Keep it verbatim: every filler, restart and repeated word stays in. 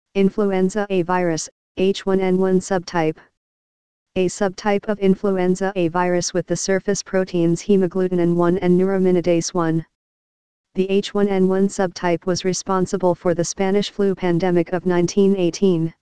Influenza A virus, H one N one subtype. A subtype of influenza A virus with the surface proteins hemagglutinin one and neuraminidase one. The H one N one subtype was responsible for the Spanish flu pandemic of nineteen eighteen.